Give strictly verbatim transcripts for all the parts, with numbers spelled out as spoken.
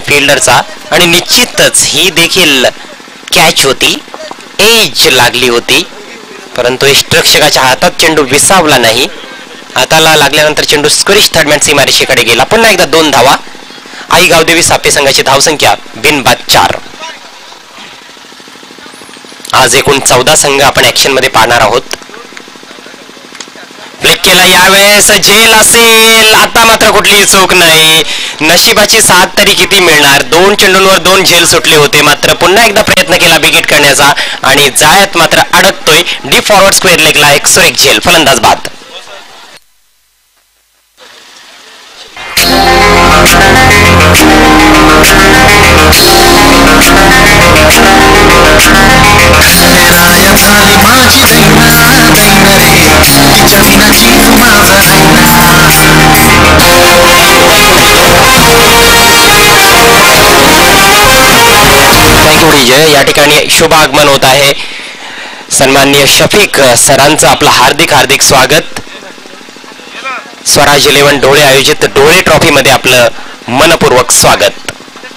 फिल्डरचा आणि निश्चितच ही देखील कॅच होती, एज लागली होती, परंतु यष्टिरक्षकाच्या हातात चेंडू विसावला नाही. हाताला लागल्यानंतर चेंडू स्क्वॅरिश थर्ड मॅन सीमारेषेकडे गेला. पुन्हा एकदा दोन धावा. आई गावदेवी सापे संघाची धावसंख्या बिनबाद चार. आज एकूण चौदा संघ आपण ऍक्शन मध्ये पाहणार आहोत. ब्रेक केला, यावेळेस झेल असेल. आता मात्र कुठलीही चूक नाही. नशिबाची साथ तरी किती मिळणार. दोन चेंडूंवर दोन झेल सुटले होते, मात्र पुन्हा एकदा प्रयत्न केला बिगेट करण्याचा आणि जायत मात्र अडकतोय. डीप फॉरवर्ड स्क्वेअर लेगला एक सुरेख झेल. फलंदाज बाद. या ठिकाणी शुभ आगमन होत आहे. सन्माननीय शफीक सरांचं आपलं हार्दिक हार्दिक स्वागत. स्वराज इलेव्हन डोळे आयोजित डोळे ट्रॉफी मध्ये आपलं मनपूर्वक स्वागत.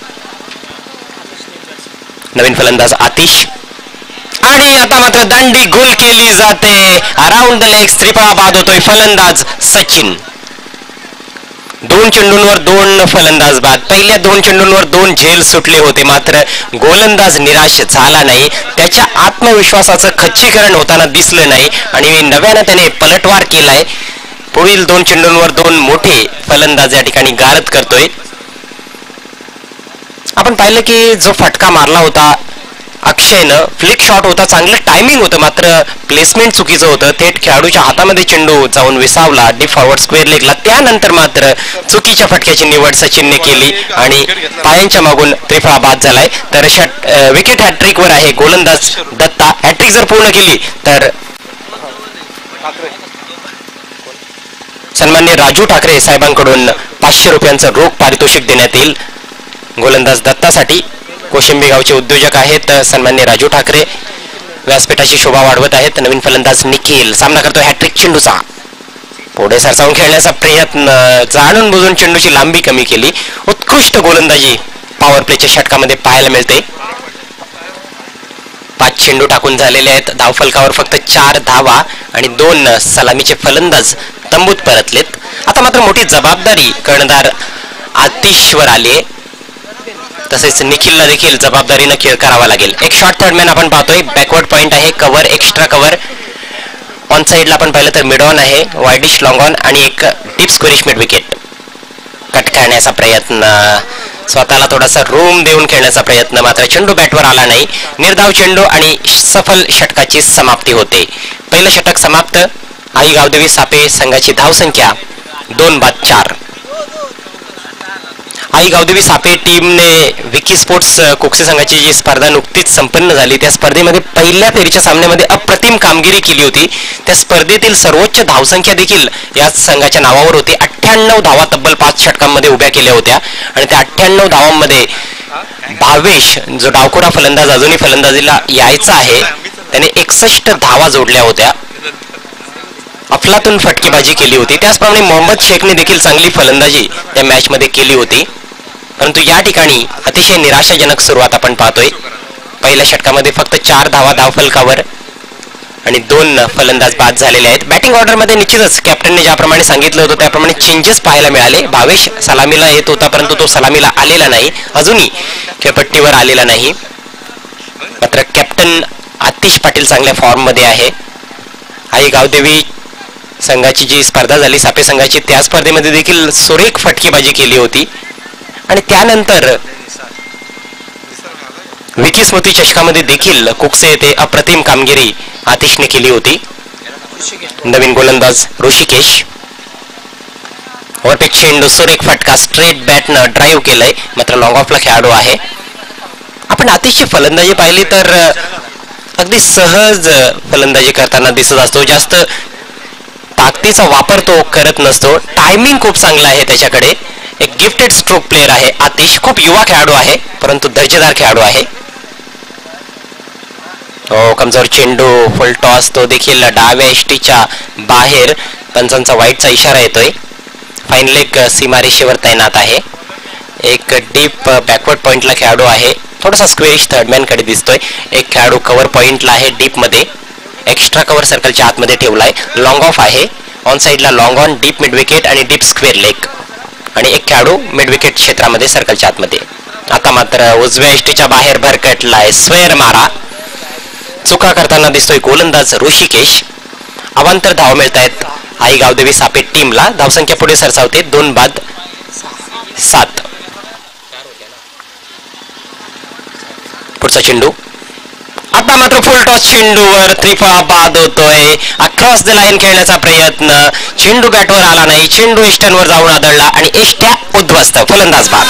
नवीन फलंदाज आतिश आणि आता मात्र दांडी गोल केली जाते. अराउंड द लेग त्रिफळा बाद होतोय. फलंदाज सचिन. दोन चेंडूंवर दोन फलंदाज बाद. पहिल्या दोन चेंडूंवर दोन झेल सुटले होते, मात्र गोलंदाज निराश झाला नाही. त्याच्या आत्मविश्वासाचं खच्चीकरण होताना दिसलं नाही आणि नव्यानं त्याने पलटवार केलाय. पुढील दोन चेंडूंवर दोन मोठे फलंदाज या ठिकाणी गारद करतोय. आपण पाहिलं की जो फटका मारला होता अक्षयनं, फ्लिक शॉट होता, चांगलं टायमिंग होतं, मात्र प्लेसमेंट चुकीचं होतं. थेट खेळाडूच्या हातामध्ये चेंडू जाऊन विसावला डीप फॉरवर्ड स्क्वेअर लेगला. त्यानंतर मात्र चुकीच्या फटक्याची निवड सचिनने केली आणि पायांच्या मागून त्रिफळा बाद झालाय. तर षट विकेट हॅट्रिक वर आहे गोलंदाज दत्ता. हॅट्रिक जर पूर्ण केली तर सन्माननीय राजू ठाकरे साहेबांकडून पाचशे रुपयांचं रोख पारितोषिक देण्यात येईल. गोलंदाज दत्तासाठी कोशिंबी गावचे उद्योजक आहेत सन्माननीय राजू ठाकरे, व्यासपीठाची शोभा वाढवत आहेत. नवीन फलंदाज निखिल सामना करतो हॅट्रिक चेंडूचा. पुढे सरसावून खेळण्याचा प्रयत्न, जाणून बुजून चेंडूची लांबी कमी केली. उत्कृष्ट गोलंदाजी पॉवर प्लेच्या षटकामध्ये पाहायला मिळते. पाच चेंडू टाकून झालेले आहेत. धावफलकावर फक्त चार धावा आणि दोन सलामीचे फलंदाज तंबूत परतलेत. आता मात्र मोठी जबाबदारी कर्णधार आतिशवर आली. तसेच निखिलला देखील जबाबदारीनं खेळ करावा लागेल. एक शॉर्ट थर्ड मॅन आपण पाहतोय. बॅकवर्ड पॉइंट आहे, कव्हर, एक्स्ट्रा कव्हर. ऑन साइडला आपण पाहिलं तर मिड ऑन आहे, वाईडिश लॉंग ऑन आणि एक deep squarish mid wicket. Cut करण्याचा प्रयत्न, स्वतःला थोडासा रूम देऊन खेळण्याचा प्रयत्न, मात्र चेंडू बॅटवर आला नाही. निर्धाव चेंडू आणि सफल षटकाची समाप्ती होते. पहिलं षटक समाप्त. आई गावदेवी सापे संघाची धावसंख्या दोन बाद चार. आई गावदेवी सापे टीमने विकी स्पोर्ट्स कुक्से संघाची जी स्पर्धा नुकतीच संपन्न झाली, त्या स्पर्धेमध्ये पहिल्या फेरीच्या सामन्यामध्ये अप्रतिम कामगिरी केली होती. त्या स्पर्धेतील सर्वोच्च धावसंख्या देखील या संघाच्या नावावर होती. अठ्ठ्याण्णव धावा तब्बल पाच षटकांमध्ये उभ्या केल्या होत्या आणि त्या अठ्ठ्याण्णव धावांमध्ये भावेश जो डावखुरा फलंदाज अजूनही फलंदाजीला यायचा आहे, त्याने एकसष्ट धावा जोडल्या होत्या. अफलातून फटकेबाजी केली होती. त्याचप्रमाणे मोहम्मद शेखने देखील चांगली फलंदाजी या मॅच मध्ये केली होती. परंतु या ठिकाणी अतिशय निराशाजनक सुरुवात आपण पाहतोय. पहिल्या षटकामध्ये फक्त चार धावा धावफलकावर आणि दोन फलंदाज बाद झालेले आहेत. बॅटिंग ऑर्डर मध्ये निश्चितच कॅप्टनने ज्याप्रमाणे सांगितलं होतं त्याप्रमाणे चेंजेस पाहायला मिळाले. भावेश सलामीला येत होता, परंतु तो सलामीला आलेला नाही, अजूनही खेळपट्टीवर आलेला नाही. मात्र कॅप्टन आतिश पाटील चांगल्या फॉर्म मध्ये आहे. आई गावदेवी संघाची जी स्पर्धा झाली सापे संघाची, त्या स्पर्धेमध्ये देखील सुरेख फटकेबाजी केली होती आणि त्यानंतर विकी स्मृती चषकामध्ये देखील कुक्से येथे अप्रतिम कामगिरी आतिशने केली होती. नवीन गोलंदाज ऋषिकेश. वरपेक चेंडू, सुरेख फटका, स्ट्रेट बॅटनं ड्राईव्ह केलंय, मात्र लॉंग ऑफला खेळाडू आहे. आपण आतिशची फलंदाजी पाहिली तर अगदी सहज फलंदाजी करताना दिसत असतो. जास्त ताकदीचा वापर तो करत नसतो. टायमिंग खूप चांगला आहे त्याच्याकडे. एक गिफ्टेड स्ट्रोक प्लेअर आहे आतिश. खूप युवा खेळाडू आहे, परंतु दर्जेदार खेळाडू आहे. हो, कमजोर चेंडू, फुल टॉस, तो देखील डाव्या एष्टीच्या बाहेर. पंचांचा वाईटचा इशारा येतोय. फाईन लेग सीमारेषेवर तैनात आहे. एक डीप बॅकवर्ड पॉइंटला खेळाडू आहे, थोडासा स्क्वेअरिश थर्डमॅन कडे दिसतोय. एक खेळाडू कव्हर पॉइंटला आहे डीप मध्ये, एक्स्ट्रा कव्हर सर्कलच्या आतमध्ये ठेवलाय. लॉंग ऑफ आहे, ऑन साइडला long on, deep mid wicket आणि डीप स्क्वेअर लेग, आणि एक खेळाडू मिड विकेट क्षेत्रामध्ये सर्कलच्या आतमध्ये. आता मात्र उजव्या इष्टीच्या बाहेर भरकटलाय स्क्वेअर मारा, चुका करताना दिसतोय गोलंदाज ऋषिकेश. अवांतर धाव मिळत आहेत आई गावदेवी सापे टीमला. धावसंख्या पुढे सरसावते दोन बाद सात. पुढचा चेंडू, आता मात्र फुल टॉस चेंडूवर त्रिफळा बाद होतोय. अक्रॉस द लाईन खेळण्याचा प्रयत्न, चेंडू बॅटवर आला नाही, चेंडू इष्टांवर जाऊन आदळला आणि इष्ट्या उद्ध्वस्त. फलंदाज बाद.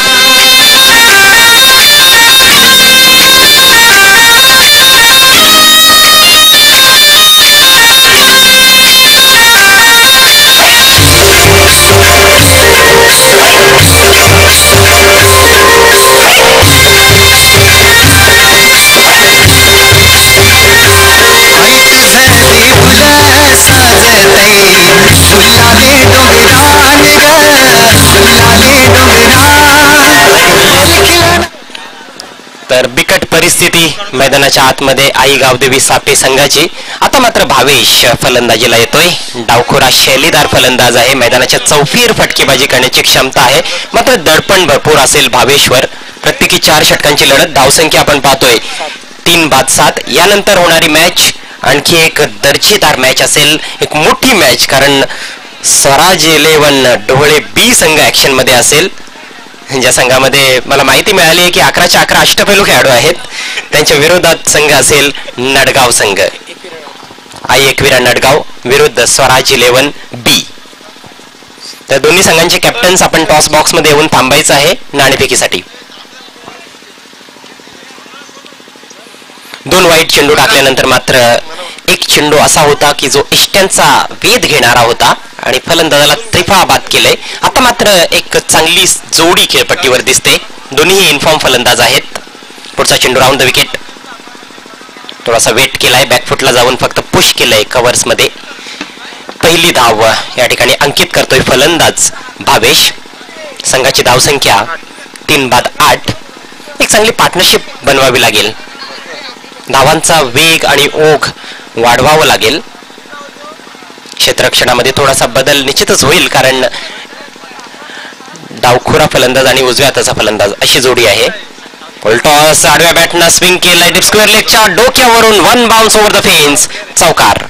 तर बिकट परिस्थिती मैदानाच्या आतमध्ये आई गावदेवी सापे संघाची. आता मात्र भावेश फलंदाजीला येतोय. डावखोरा शैलीदार फलंदाज आहे, मैदानाच्या चौफेर फटकेबाजी करण्याची क्षमता आहे, मात्र दडपण भरपूर असेल भावेशवर. प्रत्येकी चार षटकांची लढत. धावसंख्या आपण पाहतोय तीन बाद सात. यानंतर होणारी मॅच आणखी एक दर्जेदार मॅच असेल, एक मोठी मॅच, कारण स्वराज इलेव्हन ढोळे बी संघ ऍक्शन मध्ये असेल, ज्या संघामध्ये मला माहिती मिळाली आहे की अकराच्या अकरा अष्टपैलू खेळाडू आहेत. त्यांच्या विरोधात संघ असेल नडगाव संघ. आई एकविरा नडगाव विरुद्ध स्वराज इलेव्हन बी. तर दोन्ही संघांचे कॅप्टन्स आपण टॉस बॉक्स मध्ये येऊन थांबायचं आहे नाणेफेकीसाठी. दोन वाईट चेंडू टाकल्यानंतर मात्र एक चेंडू असा होता की जो इष्ट्यांचा वेध घेणारा होता आणि फलंदाजाला त्रिफळा बाद केले. आता मात्र एक चांगली जोडी खेळपट्टीवर दिसते, दोन्ही इन्फॉर्म फलंदाज आहेत. पुढचा चेंडू राऊंड द विकेट, थोडासा वेट केलाय, बॅकफुटला जाऊन फक्त पुश केलंय कव्हर्स मध्ये. पहिली धाव या ठिकाणी अंकित करतोय फलंदाज भावेश. संघाची धावसंख्या तीन बाद आठ. एक चांगली पार्टनरशिप बनवावी लागेल, धावांचा वेग आणि ओघ वाढवावं लागेल. क्षेत्ररक्षणामध्ये थोडासा बदल निश्चितच होईल, कारण डावखोरा फलंदाज आणि उजव्या हाताचा फलंदाज अशी जोडी आहे. टॉस आडव्या बॅटनं स्विंग केलाय डीप स्क्वेअर लेगच्या डोक्यावरून, one bounce over the fence, चौकार.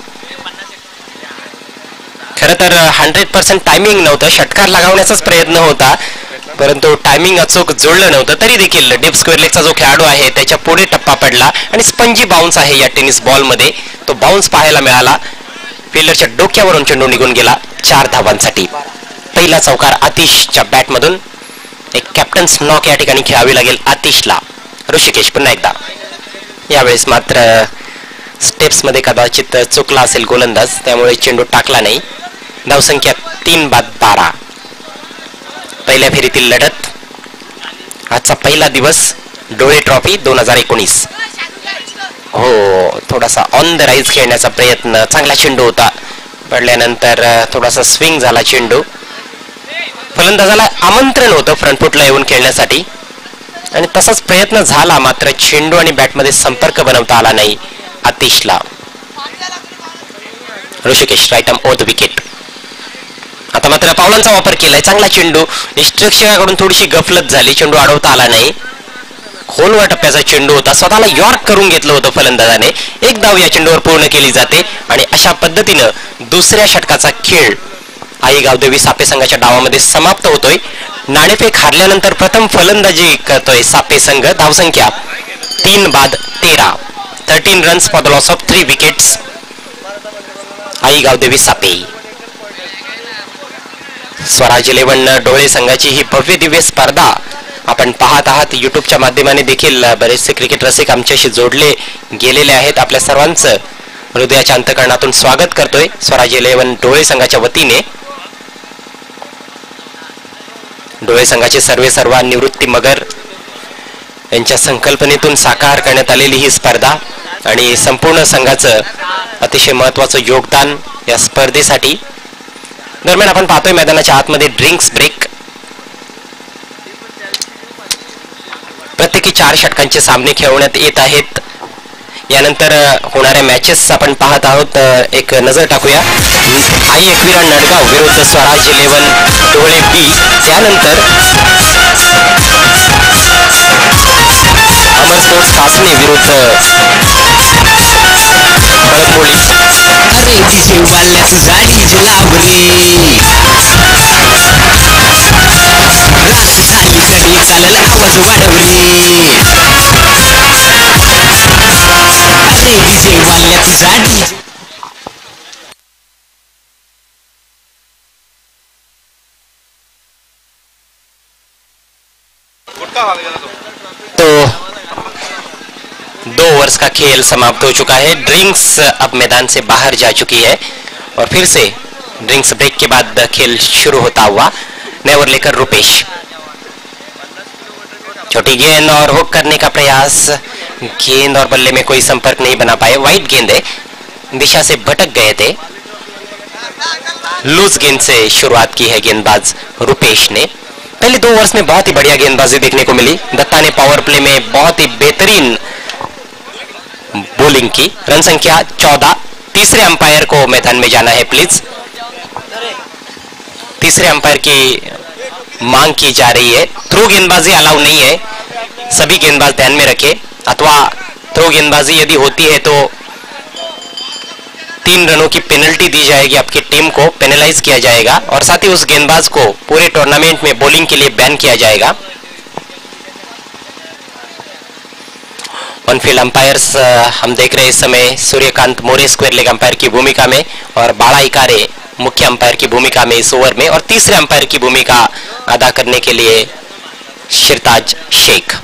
खरं तर हंड्रेड पर्सेंट टायमिंग नव्हतं, षटकार लगावण्याचाच प्रयत्न होता, परंतु टायमिंग अचूक जुळलं नव्हतं. तरी देखील डीप स्क्वेअर लेगचा जो खेळाडू आहे त्याच्या पुढे टप्पा पडला आणि स्पंजी बाउन्स आहे या टेनिस बॉल मध्ये, तो बाउन्स पाहायला मिळाला. फिल्डरच्या डोक्यावरून चेंडू निघून गेला चार धावांसाठी. पहिला चौकार आतिशच्या बॅट मधून. एक कॅप्टन्स नॉक या ठिकाणी खेळावी लागेल आतिशला. ऋषिकेश पुन्हा एकदा, यावेळेस मात्र स्टेप्स मध्ये कदाचित चुकला असेल गोलंदाज, त्यामुळे चेंडू टाकला नाही. धावसंख्या तीन बाद बारा. पहिल्या फेरीतील लढत, आजचा पहिला दिवस डोळे ट्रॉफी दोन हजार एकोणीस. हो, थोडासा ऑन द राईज खेळण्याचा प्रयत्न, चांगला चेंडू होता, पडल्यानंतर थोडासा स्विंग झाला चेंडू. फलंदाजाला आमंत्रण होतं फ्रंटफुटला येऊन खेळण्यासाठी आणि तसाच प्रयत्न झाला, मात्र चेंडू आणि बॅटमध्ये संपर्क बनवता आला नाही आतिशला. Rishikesh right arm over the wicket. आता मात्र पावलांचा वापर केलाय, चांगला चेंडू. निष्ठक्षकाकडून थोडीशी गफलत झाली, चेंडू अडवता आला नाही. खोलवर टप्प्याचा चेंडू होता, स्वतःला यॉर्क करून घेतलं होतं फलंदाजाने. एक धाव या चेंडूवर पूर्ण केली जाते आणि अशा पद्धतीनं दुसऱ्या षटकाचा खेळ आई गावदेवी सापे संघाच्या डावामध्ये समाप्त होतोय. नाणेफेक हारल्यानंतर प्रथम फलंदाजी करतोय सापे संघ. धावसंख्या तीन बाद तेरा. Thirteen runs for the loss of three wickets. आई गावदेवी सापे. स्वराज इलेव्हन डोळे संघाची ही भव्य दिव्य स्पर्धा आपण पाहत आहात. युट्यूबच्या माध्यमाने देखील बरेचसे क्रिकेट रसिक आमच्याशी जोडले गेलेले आहेत. आपल्या सर्वांचं हृदयाच्या अंतःकरणातून स्वागत करतोय स्वराज इलेव्हन डोळे संघाच्या वतीने. डोळे संघाचे सर्वे सर्वा निवृत्ती मगर यांच्या संकल्पनेतून साकार करण्यात आलेली ही स्पर्धा आणि संपूर्ण संघाचं अतिशय महत्वाचं योगदान या स्पर्धेसाठी. दरम्यान आपण पाहतोय मैदानाच्या आतमध्ये ड्रिंक्स ब्रेक. बऱ्यापैकी चार षटकांचे सामने खेळवण्यात येत आहेत. यानंतर होणाऱ्या मॅचेस आपण पाहत आहोत. एक नजर टाकूया. आई एकविरा नडगाव विरुद्ध स्वराज इलेव्हन ढोळे बी. त्यानंतर अमर स्पोर्ट्स कासने विरुद्ध कळंबोली. अरे डीजे वाल्या तुझा डीजे लाव रे, रात झाली तरी चालेल आवाज वाढव रे. अरे डीजे वाल्या तुझा डीजे. तो दो ओवर्स का खेल समाप्त हो चुका है. ड्रिंक्स अब मैदान से बाहर जा चुकी है और फिर से ड्रिंक्स ब्रेक के बाद खेल शुरू होता हुआ. नए ओवर लेकर रुपेश. छोटी गेंद और हुक करने का प्रयास. गेंद और बल्ले में कोई संपर्क नहीं बना पाए. वाइड गेंद है, दिशा से भटक गए थे. लूज गेंद से शुरुआत की है गेंदबाज रुपेश ने. पहले दो ओवर्स में बहुत ही बढ़िया गेंदबाजी देखने को मिली. दत्ता ने पावर प्ले में बहुत ही बेहतरीन बॉलिंग की. रन संख्या चौदह. तीसरे अंपायर को मैदान में जाना है प्लीज. तीसरे अंपायर की मांग की जा रही है. थ्रो गेंदबाजी अलाउ नहीं है, सभी गेंदबाज ध्यान में रखें. अथवा थ्रो गेंदबाजी यदि होती है तो तीन रनों की पेनल्टी दी जाएगी. आपकी टीम को पेनलाइज किया जाएगा और साथ ही उस गेंदबाज को पूरे टूर्नामेंट में बॉलिंग के लिए बैन किया जाएगा. ऑनफील्ड अंपायर्स हम देख रहे हैं इस समय Suryakant More square leg umpire की भूमिका में और बाड़ा इकारे मुख्य अंपायर की भूमिका में इस ओवर में. और तीसरे अंपायर की भूमिका अदा करने के लिए शिरताज शेख.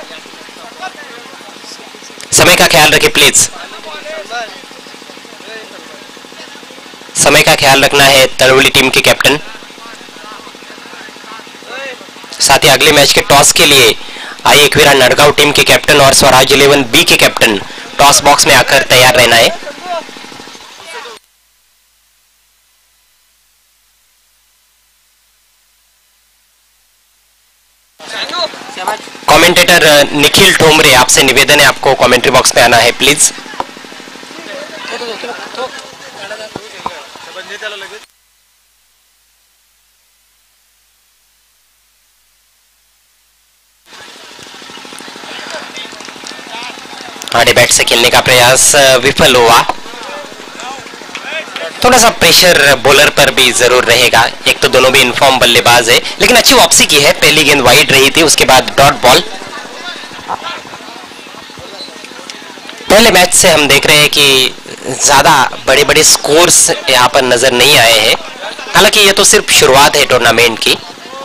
समय का ख्याल रखें प्लीज. समय का ख्याल रखना है तलवली टीम के कैप्टन. साथ ही अगले मैच के टॉस के लिए आई एकवीरा नडगांव टीम के कैप्टन और स्वराज इलेवन बी के कैप्टन टॉस बॉक्स में आकर तैयार रहना है. कमेंटेटर निखिल ठोमरे, आपसे निवेदन है आपको कमेंट्री बॉक्स में आना है प्लीज. आड़े बैट से खेलने का प्रयास विफल हुआ. थोड़ा सा प्रेशर बॉलर पर भी जरूर रहेगा. एक तो दोनों भी इनफॉर्म बल्लेबाज है, लेकिन अच्छी वापसी की है. पहली गेंद वाइड रही थी, उसके बाद डॉट बॉल. पहले मैच से हम देख रहे हैं कि ज्यादा बड़े बड़े स्कोर्स यहाँ पर नजर नहीं आए हैं. हालांकि ये तो सिर्फ शुरुआत है टूर्नामेंट की.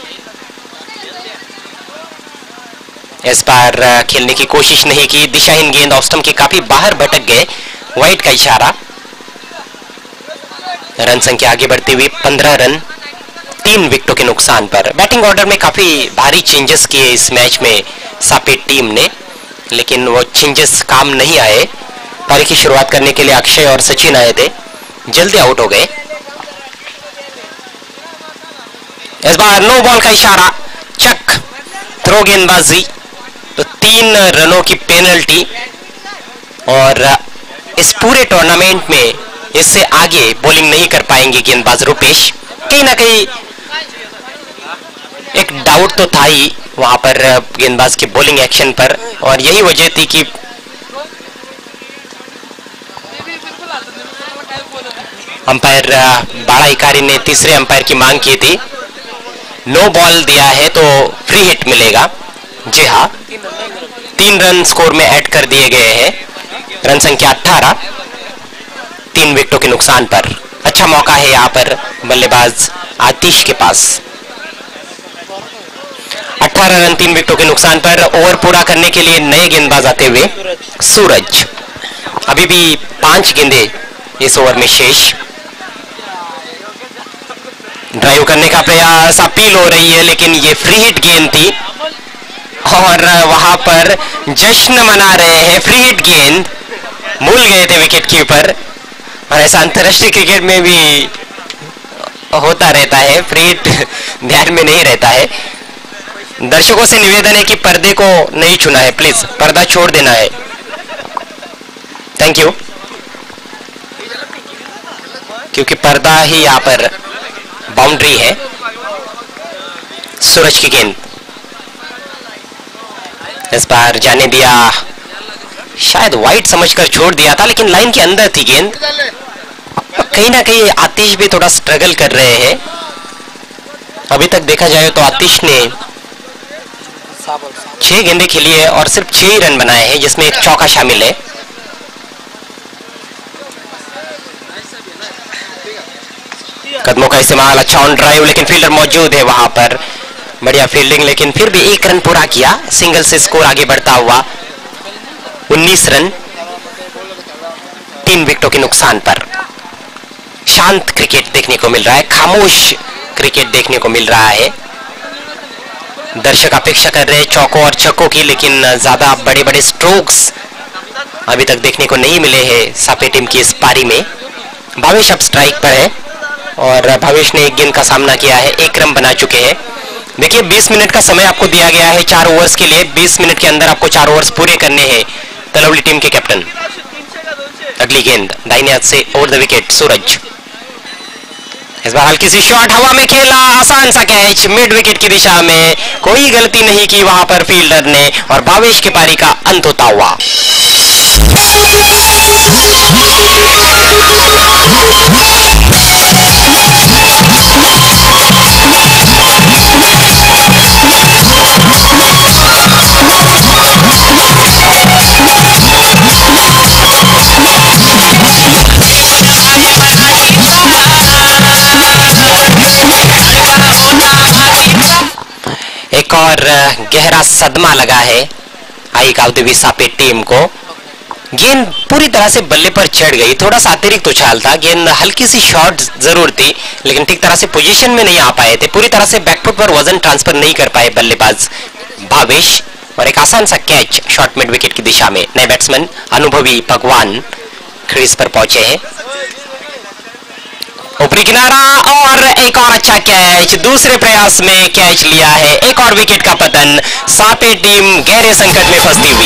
इस बार खेलने की कोशिश नहीं की. दिशाहीन गेंद ऑफ स्टंप के काफी बाहर भटक गए. वाइड का इशारा. रन संख्या आगे बढ़ती हुई पंद्रह रन तीन विकेटों के नुकसान पर. बैटिंग ऑर्डर में काफी भारी चेंजेस किए इस मैच में सापी टीम ने, लेकिन वो चेंजेस काम नहीं आए. पारी की शुरुआत करने के लिए अक्षय और सचिन आए थे, जल्दी आउट हो गए. इस बार नो बॉल का इशारा. चक. थ्रो गेंदबाजी तो तीन रनों की पेनल्टी. और इस पूरे टूर्नामेंट में इससे आगे बॉलिंग नहीं कर पाएंगे गेंदबाज रुपेश. कहीं ना कहीं एक डाउट तो था ही वहां पर गेंदबाज के बॉलिंग एक्शन पर, और यही वजह थी कि अंपायर बाड़ा इकारी ने तीसरे अंपायर की मांग की थी. नो बॉल दिया है तो फ्री हिट मिलेगा. जी हाँ, तीन रन स्कोर में ऐड कर दिए गए हैं. रन संख्या अठारह तीन विकेटों के नुकसान पर. अच्छा मौका है यहाँ पर बल्लेबाज आतिश के पास. अठारह रन तीन विकेटों के नुकसान पर. ओवर पूरा करने के लिए नए गेंदबाज आते हुए सूरज. अभी भी पांच गेंदें इस ओवर में शेष. ड्राइव करने का प्रयास. अपील हो रही है, लेकिन ये फ्री हिट गेंद थी और वहां पर जश्न मना रहे हैं. फ्री हिट गेंद भूल गए थे विकेट कीपर. और ऐसा अंतरराष्ट्रीय क्रिकेट में भी होता रहता है, फ्री हिट ध्यान में नहीं रहता है. दर्शकों से निवेदन है कि पर्दे को नहीं छूना है, प्लीज पर्दा छोड़ देना है। Thank you. क्योंकि पर्दा ही यहाँ पर बाउंड्री है। सूरज की गेंद इस बार जाने दिया, शायद वाइट समझकर छोड़ दिया था, लेकिन लाइन के अंदर थी गेंद। कहीं ना कहीं आतिश भी थोड़ा स्ट्रगल कर रहे हैं। अभी तक देखा जाए तो आतिश ने छह गेंदें खेली है और सिर्फ छह ही रन बनाए हैं, जिसमें एक चौका शामिल है। कदमों का इस्तेमाल, अच्छा ऑन ड्राइव, लेकिन फील्डर मौजूद है वहां पर। बढ़िया फील्डिंग, लेकिन फिर भी एक रन पूरा किया। सिंगल से स्कोर आगे बढ़ता हुआ उन्नीस रन तीन विकेटों के नुकसान पर। शांत क्रिकेट देखने को मिल रहा है, खामोश क्रिकेट देखने को मिल रहा है। दर्शक अपेक्षा कर रहे हैं चौकों और छक्कों की, लेकिन ज्यादा बड़े बड़े स्ट्रोक्स अभी तक देखने को नहीं मिले हैं सापे टीम की इस पारी में। भावेश अब स्ट्राइक पर है और भावेश ने एक गेंद का सामना किया है, एक रन बना चुके हैं। देखिए बीस मिनट का समय आपको दिया गया है चार ओवर्स के लिए। बीस मिनट के अंदर आपको चार ओवर्स पूरे करने हैं तलवली टीम के कैप्टन। अगली गेंद दाहिने हाथ से ओवर द विकेट सूरज। इस बार हल्की सी शॉट हवा में खेला, आसान सा कैच मिड विकेट की दिशा में। कोई गलती नहीं की वहां पर फील्डर ने और भावेश की पारी का अंत होता हुआ। एक और गहरा सदमा लगा है आई कावदेवी सापे टीम को। गेंद पूरी तरह से बल्ले पर चढ़ गई, थोड़ा सा अतिरिक्त उछाल था, गेंद हल्की सी शॉट जरूर थी, लेकिन ठीक तरह से पोजीशन में नहीं आ पाए थे, पूरी तरह से बैकफुट पर वजन ट्रांसफर नहीं कर पाए बल्लेबाज भावेश। और एक आसान सा कैच शॉर्ट मिड विकेट की दिशा में। नए बैट्समैन अनुभवी भगवान क्रीज पर पहुंचे हैं। ऊपरी किनारा और एक और अच्छा कैच, दूसरे प्रयास में कैच लिया है। एक और विकेट का पतन, सापे टीम गहरे संकट में फंसती हुई।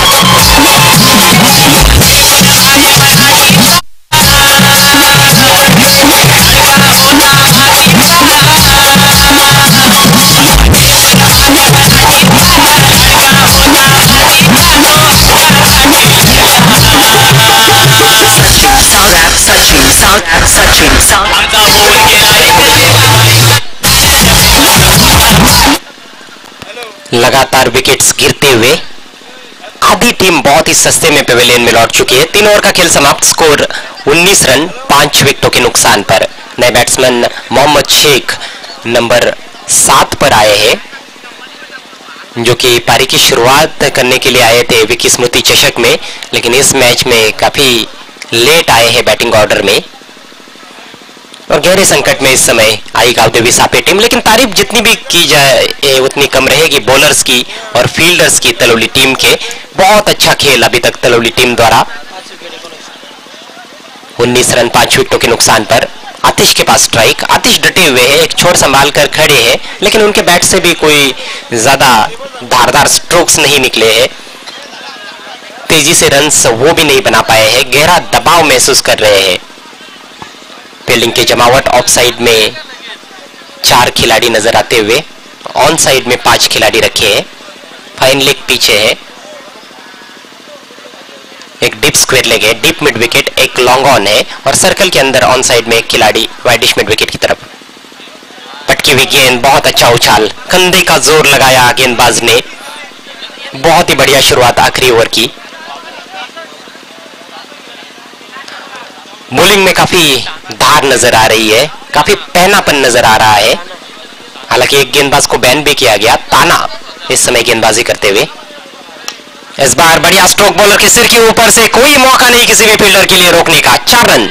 लगातार विकेट्स गिरते हुए आधी टीम बहुत ही सस्ते में पवेलियन में लौट चुकी है। तीन ओवर का खेल समाप्त, स्कोर उन्नीस रन पांच विकेटों के नुकसान पर। नए बैट्समैन मोहम्मद शेख नंबर सात पर आए हैं, जो कि पारी की शुरुआत करने के लिए आए थे विकी स्मृति चषक में, लेकिन इस मैच में काफी लेट आए हैं बैटिंग ऑर्डर में और गहरे संकट में इस समय आई कावदेवी सापे टीम। लेकिन तारीफ जितनी भी की जाए उतनी कम रहेगी बॉलर्स की और फील्डर्स की तलवली टीम के। बहुत अच्छा खेल अभी तक तलवली टीम द्वारा। उन्नीस रन पांच विकेटों के नुकसान पर। आतिश के पास स्ट्राइक, आतिश डटे हुए हैं, एक छोर संभाल कर खड़े हैं, लेकिन उनके बैट से भी कोई ज्यादा धारदार स्ट्रोक्स नहीं निकले हैं। तेजी से रन्स वो भी नहीं बना पाए हैं, गहरा दबाव महसूस कर रहे हैं। फील्डिंग के जमावट, ऑफ साइड में चार खिलाड़ी नजर आते हुए, ऑन साइड में पांच खिलाड़ी रखे हैं, फाइन लेग पीछे है, एक डीप स्क्वायर लेग है, डीप मिड विकेट, एक लॉन्ग ऑन है और सर्कल के अंदर ऑन साइड में एक खिलाड़ी वाइडिश मिड विकेट की तरफ। पटकी हुई गेंद, बहुत अच्छा उछाल, कंधे का जोर लगाया गेंदबाज ने। बहुत ही बढ़िया शुरुआत आखिरी ओवर की। बॉलिंग में काफी धार नजर आ रही है, काफी पहनापन नजर आ रहा है। हालांकि एक गेंदबाज को बैन भी किया गया, ताना इस समय गेंदबाजी करते हुए। इस बार बढ़िया स्ट्रोक, बॉलर के सिर के ऊपर से, कोई मौका नहीं किसी भी फील्डर के लिए रोकने का। चार रन।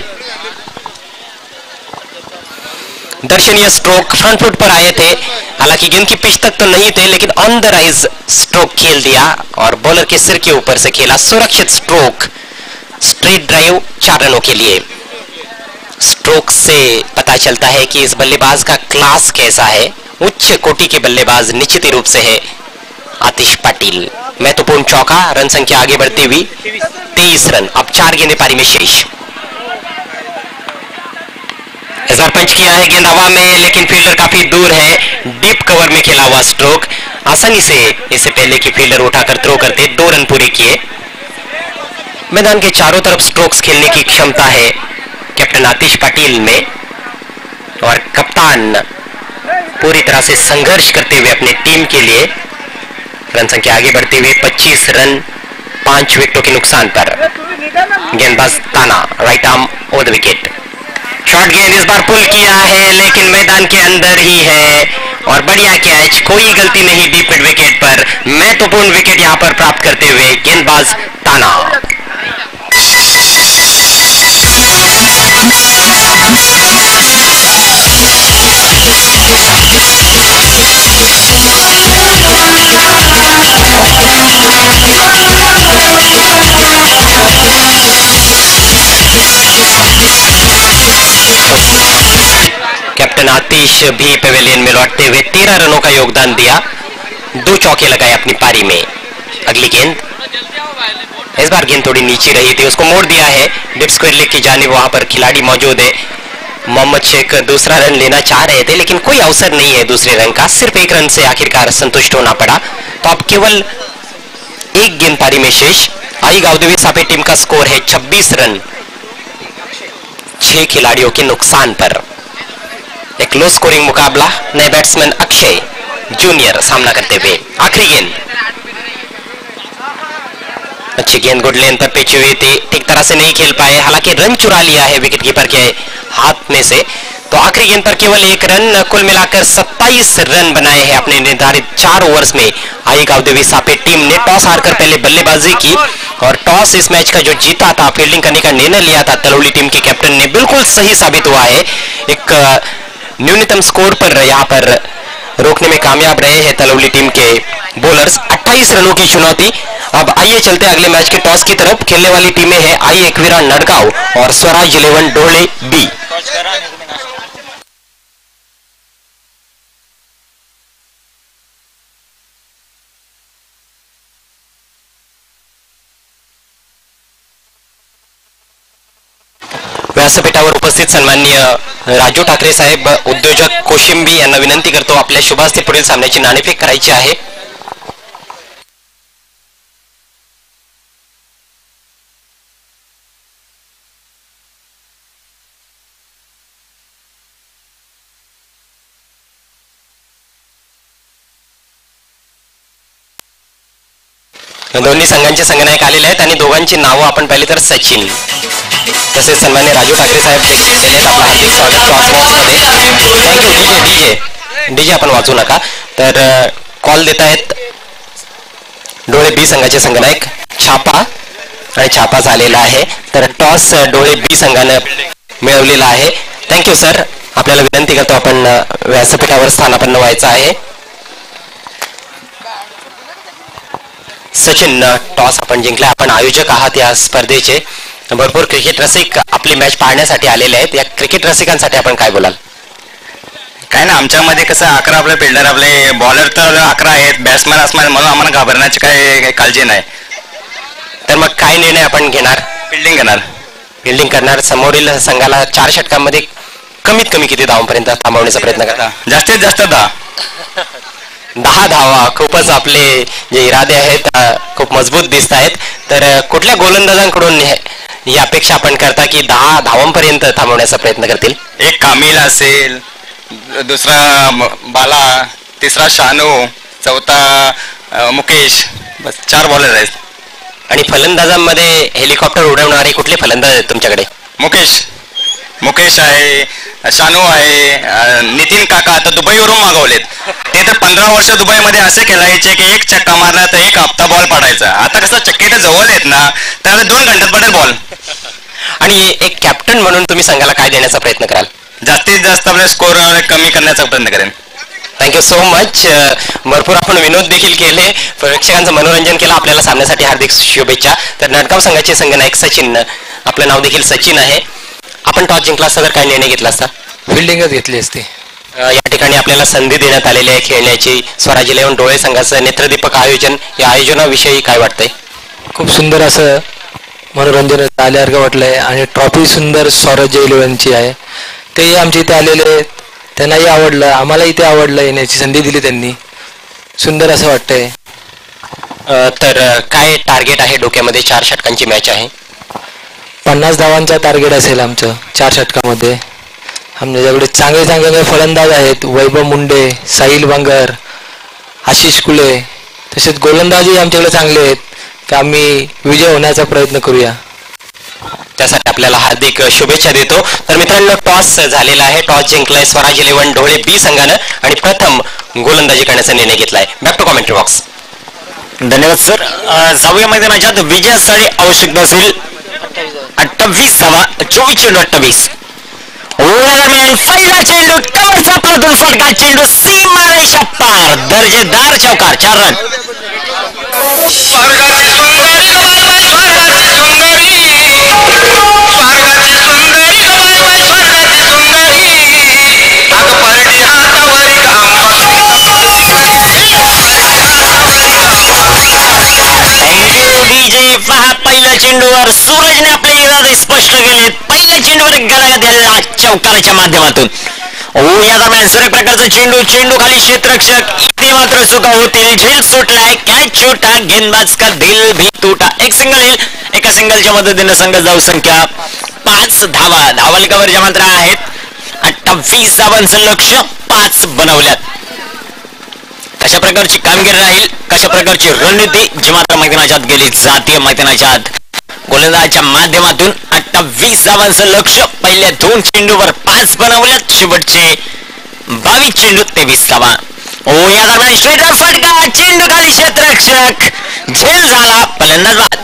दर्शनीय स्ट्रोक, फ्रंट फुट पर आए थे, हालांकि गेंद की पिच तक तो नहीं थे, लेकिन ऑन द राइज स्ट्रोक खेल दिया और बॉलर के सिर के ऊपर से खेला। सुरक्षित स्ट्रोक, स्ट्रेट ड्राइव, चार रनों के लिए। स्ट्रोक से पता चलता है कि इस बल्लेबाज का क्लास कैसा है। उच्च कोटि के बल्लेबाज निश्चित रूप से है आतिश पाटिल। महत्वपूर्ण चौका, रन संख्या आगे बढ़ती हुई तेईस रन। अब चार गेंदें पारी में शेष। इस बार पंच किया है, गेंद हवा में, लेकिन फील्डर काफी दूर है। डीप कवर में खेला हुआ स्ट्रोक, आसानी से इससे पहले कि फील्डर उठाकर थ्रो करते दो रन पूरे किए। मैदान के चारों तरफ स्ट्रोक्स खेलने की क्षमता है कैप्टन आतिश पाटिल में, और कप्तान पूरी तरह से संघर्ष करते हुए अपने टीम के लिए। रन संख्या आगे बढ़ते हुए पच्चीस रन, पांच विकेटों के नुकसान पर। गेंदबाज Tana, right arm over the wicket. Short गेंद इस बार पुल किया है, लेकिन मैदान के अंदर ही है, और बढ़िया कैच, कोई गलती नहीं डीप मिड विकेट पर। महत्वपूर्ण विकेट यहां पर प्राप्त करते हुए गेंदबाज ताना। कैप्टन आतिश भी पवेलियन में लौटते हुए तेरह रनों का योगदान दिया, दो चौके लगाए अपनी पारी में। अगली गेंद, इस बार गेंद थोड़ी नीचे रही थी, उसको मोड़ दिया है डेड स्क्वायर लेग की जानिब। वहां पर खिलाड़ी मौजूद है। मोहम्मद शेख दूसरा रन लेना चाह रहे थे, लेकिन कोई अवसर नहीं है दूसरे रन का। सिर्फ एक रन से आखिरकार संतुष्ट होना पड़ा। तो अब केवल एक गेंद पारी में शेष। आई गावदेवी सापे टीम का स्कोर है छब्बीस रन, छह खिलाड़ियों के नुकसान पर। एक लो स्कोरिंग मुकाबला, नए बैट्समैन अक्षय जूनियर सामना करते हुए। आखिरी गेंद, अच्छी गेंद गुड लेंथ पर पिच हुई थी, ठीक तरह से नहीं खेल पाए, हालांकि रन चुरा लिया है विकेटकीपर के हाथ में से। तो आखिरी गेंद पर केवल एक रन, कुल मिलाकर सत्ताईस रन बनाए हैं अपने निर्धारित चार ओवर्स में। आई गावदेवी सापे टीम ने टॉस हारकर पहले बल्लेबाजी की, और टॉस इस मैच का जो जीता था, फील्डिंग करने का निर्णय लिया था तलौली टीम के कैप्टन ने, बिल्कुल सही साबित हुआ है। एक न्यूनतम स्कोर पर यहाँ पर रोकने में कामयाब रहे हैं तलौली टीम के बॉलर्स। अट्ठाईस रनों की चुनौती। अब आइए चलते हैं अगले मैच के टॉस की तरफ। खेलने वाली टीमें हैं आई एक्विरा नड़गांव और स्वराज इलेवन डोले बी। व्यासपीठावर उपस्थित सन्माननीय राजू ठाकरे साहेब, उद्योजक कोशिंबी यांना विनंती करतो आपल्या शुभास्ते पुढील सामन्याची नाणेफेक करायची आहे। दोन्ही संघांचे संघनायक आलेले आहेत आणि दोघांची नावं आपण पाहिली तर सचिन तसेच सन्मान्य राजू ठाकरे साहेब देखील आपलं हार्दिक स्वागत क्रॉसबॉक्समध्ये। थँक्यू। डीजे डीजे डीजे आपण वाचू नका। तर कॉल देत आहेत डोळे बी संघाचे संघनायक छापा, आणि छापा झालेला आहे। तर टॉस डोळे बी संघानं मिळवलेला आहे। Thank you sir. आपल्याला विनंती करतो आपण व्यासपीठावर स्थानापन्न व्हायचं आहे। सचिन, टॉस आपण जिंकला, आपण आयोजक आहात या स्पर्धेचे, भरपूर क्रिकेट रसिक आपली मॅच पाहण्यासाठी आलेले आहेत। या क्रिकेट रसिकांसाठी आपण काय बोलाल? काय ना, आमच्यामध्ये कसं अकरा आपले फिल्डर, आपले बॉलर तर अकरा आहेत, बॅट्समॅन असणार, म्हणून आम्हाला घाबरण्याची काही काळजी नाही। तर मग काय निर्णय आपण घेणार? फिल्डिंग घेणार, फिल्डिंग करणार। समोरील संघाला चार षटकांमध्ये कमीत कमी किती धावांपर्यंत थांबवण्याचा प्रयत्न करा? जास्तीत जास्त दहा दहा धावा। खूपच आपले जे इरादे आहेत खूप मजबूत दिसत आहेत। तर कुठल्या गोलंदाजांकडून ही अपेक्षा आपण करता की दहा धावांपर्यंत थांबवण्याचा प्रयत्न करतील? एक कामिल असेल, दुसरा बाला, तिसरा शानू, चौथा मुकेश, बस चार बॉलर आहेत। आणि फलंदाजांमध्ये हेलिकॉप्टर उडवणारे कुठले फलंदाज आहेत तुमच्याकडे? मुकेश मुकेश आहे, शानू आहे, नितीन काका आता दुबईवरून मागवलेत। ते तर पंधरा वर्ष दुबईमध्ये असे खेळायचे की एक चक्का मारला तर एक हप्ता बॉल पडायचा। आता कसं चक्के तर जवळ आहेत ना, तर दोन घंट्यात पडेल बॉल। आणि एक कॅप्टन म्हणून तुम्ही संघाला काय देण्याचा प्रयत्न कराल? जास्तीत जास्त आपल्या स्कोर कमी करण्याचा प्रयत्न करेन। Thank you so much. भरपूर आपण विनोद देखील केले, प्रेक्षकांचं मनोरंजन केलं। आपल्याला सामन्यासाठी हार्दिक शुभेच्छा। तर नडगाव संघाचे संघनायक सचिन, आपलं नाव देखील सचिन आहे। आपण टॉस जिंकला असता तर काय निर्णय घेतला असता? फिल्डिंगच घेतली असती. अ, या ठिकाणी आपल्याला संधी देण्यात आलेली आहे खेळण्याची. स्वराज इलेव्हन डोळे संघाचं नेत्रदीपक आयोजन, या आयोजनाविषयी काय वाटतंय? खूप सुंदर असं मनोरंजन आल्यासारखं वाटलंय आणि ट्रॉफी सुंदर स्वराज इलेव्हनची आहे. तेही आमच्या इथे आलेले आहेत, त्यांनाही आवडलं, आम्हाला इथे आवडलं, येण्याची संधी दिली त्यांनी. सुंदर असं वाटतंय. अ, तर अ, काय टार्गेट आहे डोक्यामध्ये? चार षटकांची मॅच आहे. पन्नास धावांचा टार्गेट असेल आमचं चार षटकामध्ये. आमच्याकडे चांगले चांगले फलंदाज आहेत. वैभव मुंडे, साहिल बांगर, आशिष कुले, तसेच गोलंदाजही आमच्याकडे चांगले आहेत. तर आम्ही विजय होण्याचा प्रयत्न करूया. त्यासाठी आपल्याला हार्दिक शुभेच्छा देतो. तर मित्रांनो, टॉस झालेला आहे. टॉस जिंकलाय स्वराज इलेव्हन ढोळे बी संघानं आणि प्रथम गोलंदाजी करण्याचा निर्णय घेतलाय. Back to commentary box. धन्यवाद सर. सहाव्या मैदानाच्यात विजयासाठी आवश्यकता असेल अठ्ठावीस धावा, चोवीस चेंडू अठ्ठावीस. दरम्यान पहिला चेंडू कवरचा परतून फटका, चेंडू सीमारेषा पार, दर्जेदार चौकार, चार रन. विजय पहा, पहिल्या चेंडूवर सूरजने आपले इरादे स्पष्ट केले. पहिल्या चेंडूवर गळा दिला चौकाराच्या माध्यमातून. ओ या दरम्यान सुरेख प्रकारचा चेंडू, चेंडू खाली क्षेत्ररक्षक, इथे मात्र चुका होतील. झेल सुटलाय, कॅच छोटा, गेंदबाज का दिल भी तुटा. एक सिंगल येईल. एका सिंगलच्या मदतीने संघ जाऊ संख्या पाच धावा. धावलकावर ज्या मात्र आहेत अठ्ठावीस धावांचं लक्ष्य पाच बनवल्यात. कशा प्रकारची कामगिरी राहील, कशा प्रकारची रणनीती जी मात्र मैदानाच्यात गेली जातीय मैदानाच्यात. गोलंदाजाच्या माध्यमातून अठ्ठावीस धावांचं लक्ष्य, पहिल्या दोन चेंडूवर पाच बनवल्यात, शेवटचे बावीस चेंडू तेवीस धावा. ओ या दरम्यान स्ट्रेटर फटका, चेंडू खाली क्षेत्ररक्षक, झेल झाला, फलंदाज बाद.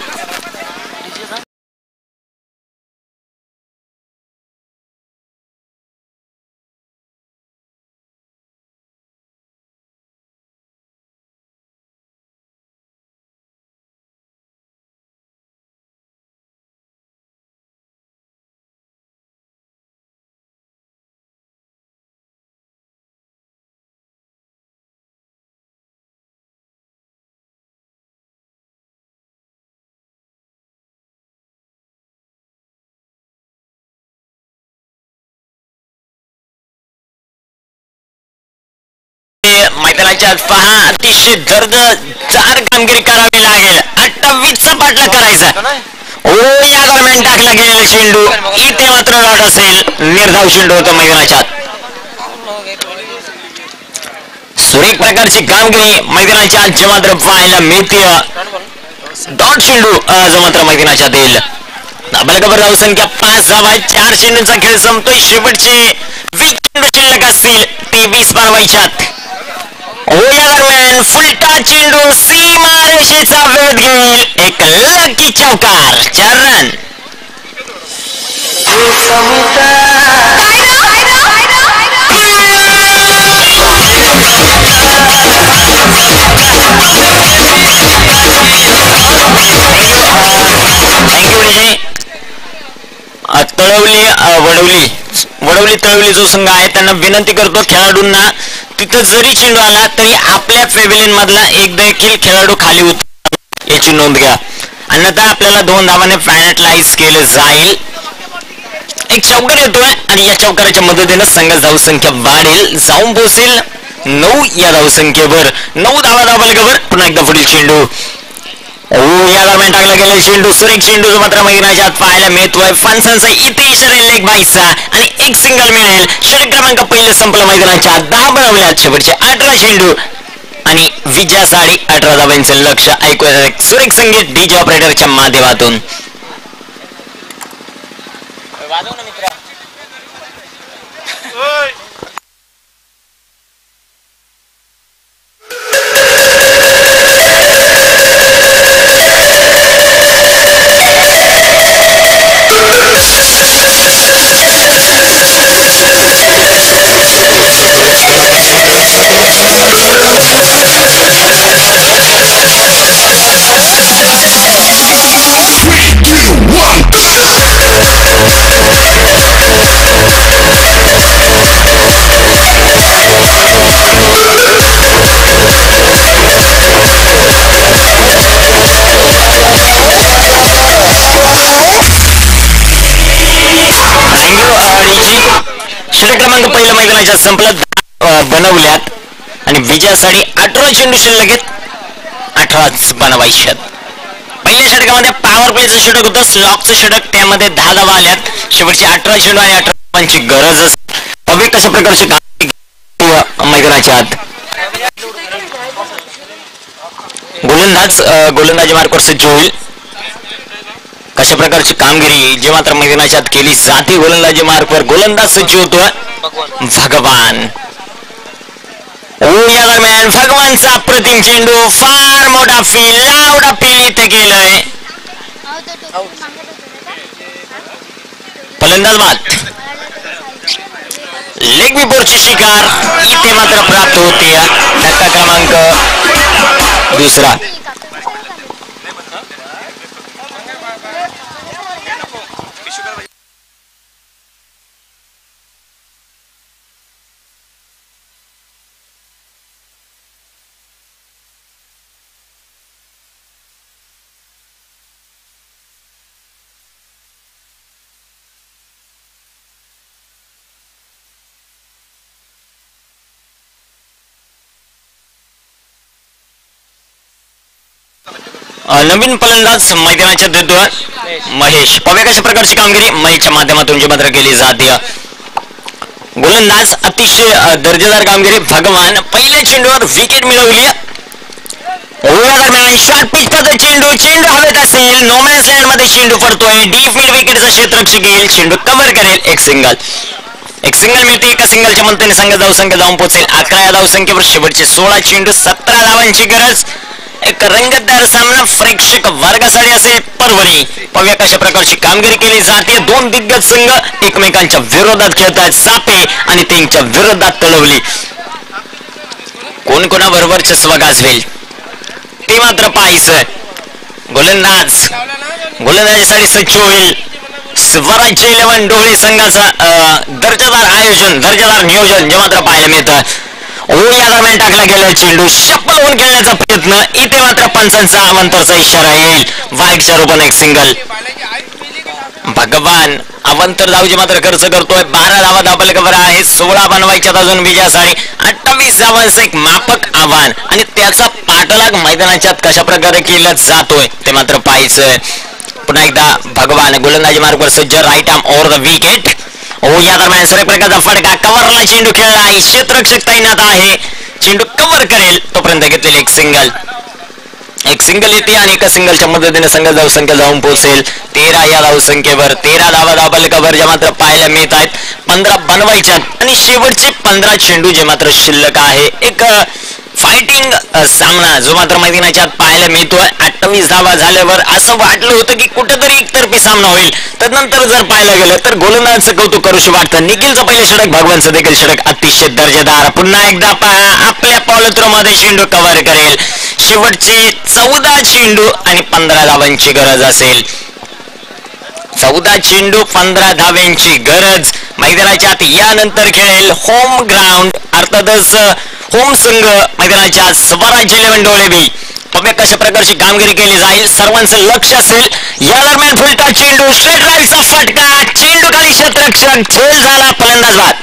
मैदानाच्या पहा, अतिशय दर्ददार कामगिरी करावी लागेल. अठ्ठावीसचा पाठलाग करायचा. ओ या दरम्यान टाकला गेलेला चेंडू, इथे मात्र लॉट असेल, निर्धाव चेंडू होतो मैदानाच्यात. सुरेख प्रकारची कामगिरी मैदानाच्या जे मात्र पाहायला मिळते. डॉट चेंडू जो मात्र मैदानाच्यात येईल. धाबलकावर धाव संख्या पाच धावा, चार चेंडूंचा खेळ संपतोय. शेवटचे वीस चेंडू शिल्लक असतील, तेवीस बनवायच्यात. ओ या दरम्यान फुलटा चेंडू सीमारेषेचा वेध घेईल, एक लकी चौकार, चार रन. थँक्यू विजय. तळवली वडवली वडवली तळवली जो संघ आहे त्यांना विनंती करतो, खेळाडूंना तिथं जरी चेंडू आला तरी आपल्या पेव्हिलियन मधला एक देखील खेळाडू खाली उतर याची नोंद घ्या, अन्यथा आपल्याला दोन धावाने पॅनलाइज केलं जाईल. एक चौकार येतोय आणि या चौकाराच्या मदतीने संघ धावसंख्या वाढेल, जाऊन पोहोचेल नऊ या धावसंख्येवर. नऊ धावा धावलकावर. पुन्हा एकदा पुढील चेंडू. ओ या दरम्यान टाकला गेला चेंडू, सुरेख चेंडू जो मात्र मैदानाच्यात पाहायला मिळतोय. फणसांचा इथे इशारा लेग बाईसचा आणि एक सिंगल मिळेल. षटक क्रमांक पहिले संपलं मैदानाच्या. दहा बनवल्यात, शेवटचे अठरा चेंडू आणि विजयासाठी अठरा धावांचं लक्ष. ऐकूया सुरेख संगीत डीजे ऑपरेटरच्या माध्यमातून. Three, two, one, go! मैदानाच्या संपलं बनवल्यात आणि विजयासाठी अठरा चेंडू शिल्लक आहेत, अठराच बनवायच्यात. पहिल्या षटकामध्ये पॉवर प्लेचं षटक होतं, स्लॉकचं षटक, त्यामध्ये दहा धावा आल्यात. शेवटची अठरा चेंडू आणि अठरा धावांची गरज असते. अवघे कशा प्रकारची मैदानाच्या आत गोलंदाज गोलंदाजी मार्गावर सज्ज होईल. कशा प्रकारची कामगिरी जे मात्र मैदानाच्या आत केली जाते. गोलंदाजी मार्गावर गोलंदाज सज्ज होतोय भगवान. या दरम्यान भगवानचा अप्रतिम चेंडू, फार मोठा फील, लावडा फील इथे केलंय. फलंदाज बाद. लेग बिफोरची शिकार इथे मात्र प्राप्त होते. धक्का क्रमांक दुसरा. नवीन फलंदाज मैदानाच्या देतोय महेश. पाहूया कशा प्रकारची कामगिरी महेशच्या माध्यमातून जी मात्र केली जाते. गोलंदाज अतिशय दर्जेदार कामगिरी भगवान. पहिल्या चेंडूवर विकेट मिळवली. दरम्यान शॉर्ट पिच पद्धत चेंडू, चेंडू हवेत असेल, नोमॅन्स लँड मध्ये चेंडू पडतोय. डीप मिड विकेटचा क्षेत्ररक्षक येईल, चेंडू कव्हर करेल. एक सिंगल, एक सिंगल मिळते. एका सिंगलच्या मदतीने संघ धावसंख्या जाऊन पोहोचेल अकरा या धावसंख्येवर. शेवटचे सोळा चेंडू, सतरा धावांची गरज. एक रंगतदार सामना प्रेक्षक वर्गासाठी असेल परभणी. पाहूया कशा प्रकारची कामगिरी केली जाते. दोन दिग्गज संघ एकमेकांच्या विरोधात खेळतात. सापे आणि त्यांच्या विरोधात तळवली. कोण कोणाबरोबर चस्वा गाजवेल ते मात्र पाहायचं. गोलंदाज गोलंदाजीसाठी सज्ज होईल स्वराज्य इलेव्हन डोळे संघाचा दर्जादार आयोजन, दर्जादार नियोजन जे मात्र पाहायला मिळतं. या दरम्यान टाकला गेला चेंडू, शप्पल होऊन खेळण्याचा प्रयत्न. इथे मात्र पंचांचा अवंतरचा इशारा येईल. वाईटच्या रूपाने एक सिंगल. भगवान अवंतर धावची मात्र खर्च करतोय. बारा धावा धाबलकावर आहेत. सोळा बनवायच्यात अजून विजयासाठी. अठ्ठावीस धावांचं एक माफक आव्हान आणि त्याचा पाठलाग मैदानाच्या कशा प्रकारे केला जातोय ते मात्र पाहायचंय. पुन्हा एकदा भगवान गोलंदाजी मार्गावर सज्ज. Right arm over the wicket. या दरम्यान सूर्यप्रकाशचा फटका, कव्हरला चेंडू खेळला आहे. क्षेत्ररक्षक तैनात आहे, चेंडू कव्हर करेल. तोपर्यंत घेतलेली एक सिंगल, एक सिंगल येते आणि एका सिंगलच्या मदतीने संघ धावसंख्या जाऊन पोहोचेल तेरा या धावसंख्येवर. तेरा धावा धाबलकावर जे मात्र पाहायला मिळत आहेत. पंधरा बनवायच्यात आणि शेवटचे पंधरा चेंडू जे मात्र शिल्लक आहे. एक फायटिंग सामना जो मात्र मैदानाच्या पाहायला मिळतोय. अठ्ठावीस धावा झाल्यावर असं वाटलं होतं की कुठेतरी एकतर्फी सामना होईल. त्यानंतर जर पाहायला गेलं तर गोलंदाजाचं कौतुक करूशी वाटतं. निखिलचं पहिलं षटक, भगवानचं देखील षटक अतिशय दर्जेदार. पुन्हा एकदा पहा, आपल्या पॉलिथ्रोमध्ये चेंडू कव्हर करेल. शेवटचे चौदा चेंडू आणि पंधरा धावांची गरज असेल. चौदा चेंडू पंधरा धाव्यांची गरज. मैदानाच्या आत यानंतर खेळेल होम ग्राउंड, अर्थातच होम संघ मैदानाच्या आत स्वराज्य इलेव्हन डोळेबी. बघूया कशा प्रकारची कामगिरी केली जाईल. सर्वांचं लक्ष असेल. या दरम्यान फुलटा चेंडू, स्ट्रेट राईटचा फटका, चेंडू खाली क्षेत्ररक्षक, झेल झाला. फलंदाज बाद.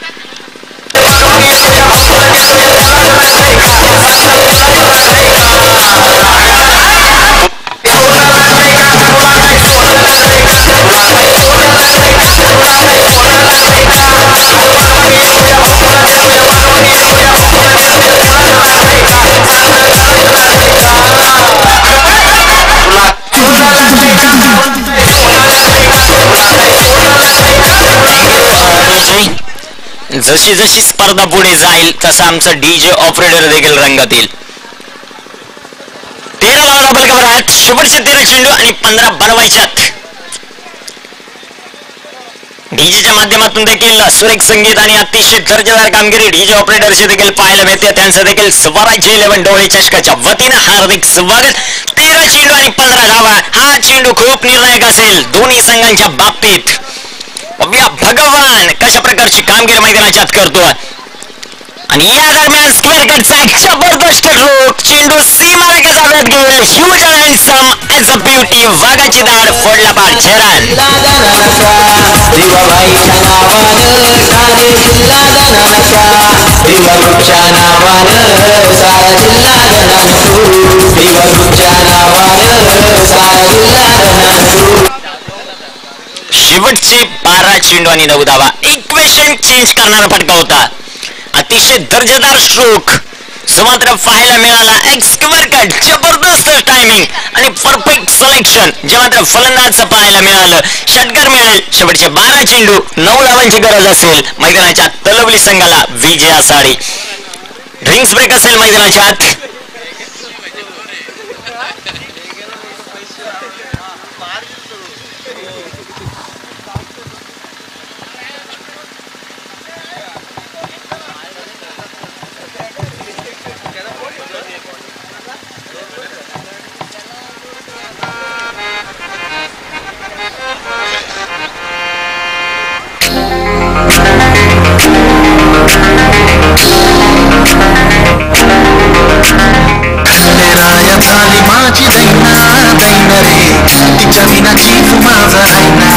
जशी जशी स्पर्धा पुढे जाईल तसा आमचा डीजे ऑपरेटर देखील रंगात येईल. तेरा धावा धाबलकावर आहेत. शेवटचे तेरा चेंडू आणि पंधरा बनवायच्यात. डीजेच्या माध्यमातून देखील सुरेख संगीत आणि अतिशय दर्जेदार कामगिरी डीजे ऑपरेटरचे देखील पाहायला मिळते. त्यांचं देखील स्वराज्य इलेव्हन डोळे चषकाच्या वतीनं हार्दिक स्वागत. तेरा चेंडू आणि पंधरा धावा, हा चेंडू खूप निर्णायक असेल दोन्ही संघांच्या बाबतीत. भगवान कशा प्रकारची कामगिरी मैदानाच्यात करतोय आणि या दरम्यान स्क्वेअर कटचा एक जबरदस्त रोख, चेंडू सीमारेखा जाव्यात घेऊन huge and some as a beauty, वाघाची दाढ फोडला पार. छेरान भीमाबाईच्या नावानं ठाणे जिल्हा धनाचा भीमवृक्षा नावानं सारा जिल्हा धनाचा भीमवृक्षा नावानं सारा जिल्हा धनाचा शेवटचे बारा चेंडू आणि नऊ धावा इक्वेशन चेंज करणारा फटका होता अतिशय दर्जेदार स्ट्रोक जो मात्र पाहायला मिळाला एक स्क्वेअर कट जबरदस्त टायमिंग आणि परफेक्ट सिलेक्शन जे मात्र फलंदाजचं पाहायला मिळालं षटकार मिळेल शेवटचे बारा चेंडू नऊ धावांची गरज असेल मैदानाच्या तलवली संघाला विजयासाठी ड्रिंक्स ब्रेक असेल मैदानाच्या आत राया झाली माझी दैना दैन रे तिच्या विना जीव माझा राहिना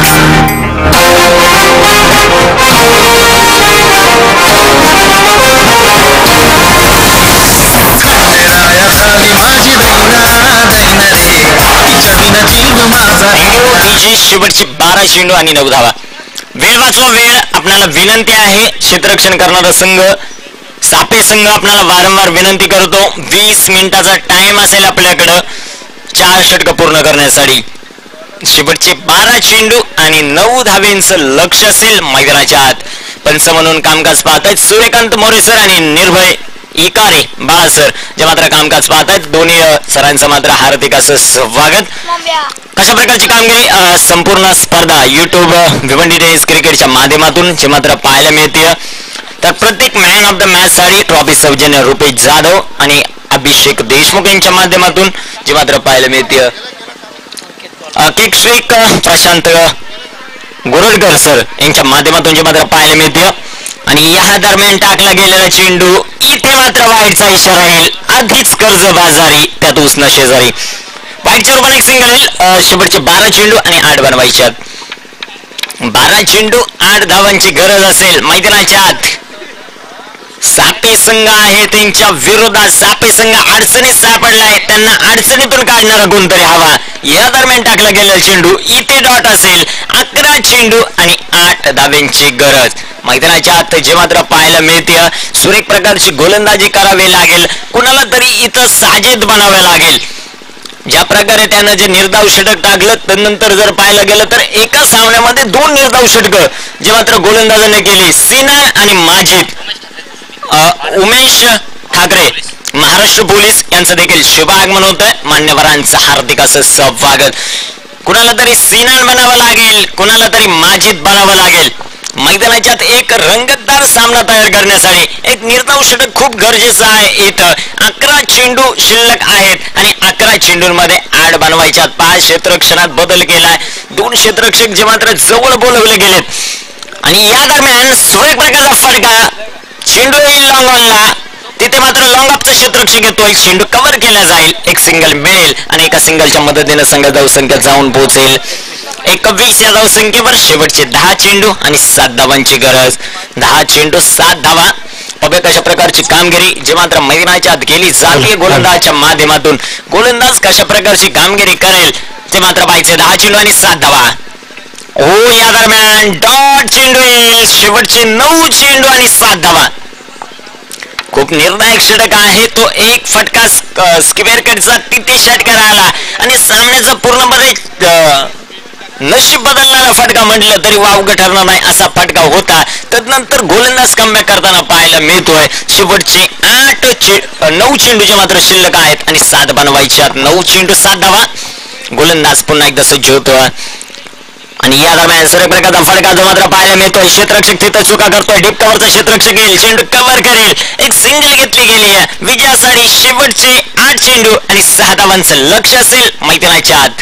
राया झाली माझी दैना दैन रे तिच्या विना जीव माझा हिची शेवटची बारा चेंडू आणि नऊ धावा वेळ वाचवा वेळ आपल्याला विनंती आहे क्षेत्ररक्षण करणारा संघ सापे संघ आपल्याला वारंवार विनंती करतो वीस मिनिटाचा टाइम असेल आपल्याकडं चार षटक पूर्ण करण्यासाठी शेवटचे बारा चेंडू आणि नऊ धावेंचं लक्ष असेल मैदानाच्या आत पंच म्हणून कामकाज पाहतायत सूर्यकांत मोरे सर आणि निर्भय इकारे बाळा सर जे मात्र कामकाज पाहतायत दोन्ही सरांचं मात्र हार्दिक असं स्वागत कशा प्रकारची कामगिरी संपूर्ण स्पर्धा युट्यूब भिवंडी टेनिस क्रिकेटच्या माध्यमातून जे मात्र पाहायला मिळते तर प्रत्येक मॅन ऑफ द मॅच साठी ट्रॉफी सौजन्य रुपेश जाधव आणि अभिषेक देशमुख यांच्या माध्यमातून जे मात्र पाहायला मिळते केक श्रेक प्रशांत गोरडकर सर यांच्या माध्यमातून जे मात्र पाहायला मिळते आणि या दरम्यान टाकला गेलेला चेंडू इथे मात्र वाईटचा इशारा येईल आधीच कर्ज बाजारी त्यात उसना शेजारी वाईटच्या रूपाने एक सिंगल येईल शेवटचे बारा चेंडू आणि आठ बनवायच्यात बारा चेंडू आठ धावांची गरज असेल मैदानाच्या आत सापे संघ आहे त्यांच्या विरोधात सापे संघ अडचणीत सापडलाय त्यांना अडचणीतून काढणारा कोणतरी हवा या दरम्यान टाकला गेलेला चेंडू इथे डॉट असेल अकरा चेंडू आणि आठ धाव्यांची गरज मैदानाच्या आत जे मात्र पाहायला मिळते सुरेख प्रकारची गोलंदाजी करावी लागेल कुणाला तरी इथं साजेद बनावे लागेल ज्या प्रकारे त्यानं जे निर्धाव षटक टाकलं त्यानंतर जर पाहायला गेलं तर एका सामन्यामध्ये दोन निर्धाव षटक जे मात्र गोलंदाजाने केली सिन्हा आणि माजिद उमेश ठाकरे महाराष्ट्र पोलीस यांचं देखील शुभ आगमन होत आहे मान्यवरांचं हार्दिक असं स्वागत कुणाला तरी सिन्हा बनावं लागेल कुणाला तरी माजिद बनावं लागेल मैदानाच्यात एक रंगतदार सामना तयार करण्यासाठी एक निर्धाव षटक खूप गरजेचं आहे इथं अकरा चेंडू शिल्लक आहेत आणि अकरा चेंडूंमध्ये आठ बनवायच्यात पाच क्षेत्ररक्षणात बदल केलाय दोन क्षेत्ररक्षक जे मात्र जवळ बोलवले गेलेत आणि या दरम्यान सुरेख प्रकारचा फटका चेंडू येईल लॉंग ऑनला तिथे मात्र लॉंग ऑफचा क्षेत्ररक्षक येतोय चेंडू कव्हर केला जाईल एक सिंगल मिळेल आणि एका सिंगलच्या मदतीने संघ धावसंख्या जाऊन पोहोचेल एकवीस या धावसंख्येवर शेवटचे दहा चेंडू आणि सात धावांची गरज दहा चेंडू सात धावा बघा कशा प्रकारची कामगिरी जे मात्र मैदानाच्या आत गेली जातीय गोलंदाजच्या माध्यमातून गोलंदाज कशा प्रकारची कामगिरी करेल ते मात्र पाहिजे दहा चेंडू आणि सात धावा हो या दरम्यान डॉट चेंडू येईल शेवटचे नऊ चेंडू आणि सात धावा खूप निर्णायक षटक आहे तो एक फटका स्क्वेअर कटचा तिथे षटकार आला आणि सामन्याचा पूर्णपणे नशीब बदलणारा फटका म्हटलं तरी वावगं ठरणार नाही असा फटका होता तदनंतर गोलंदाज कमबॅक करताना पाहायला मिळतोय शेवटचे आठ चे नऊ चेंडूचे मात्र शिल्लक आहेत आणि सात बनवायच्यात नऊ चेंडू सात धावा गोलंदाज पुन्हा एकदा सज्ज होतोय आणि या दरम्यान सर्व प्रकारचा फटका जो मात्र पाहायला मिळतोय क्षेत्ररक्षक तिथं चुका करतोय डीप कव्हरचा क्षेत्ररक्षक येईल चेंडू कव्हर करेल एक सिंगल घेतली गेली आहे विजयासाठी शेवटचे आठ चेंडू आणि सहा धावांचं लक्ष असेल मैदानाच्या आत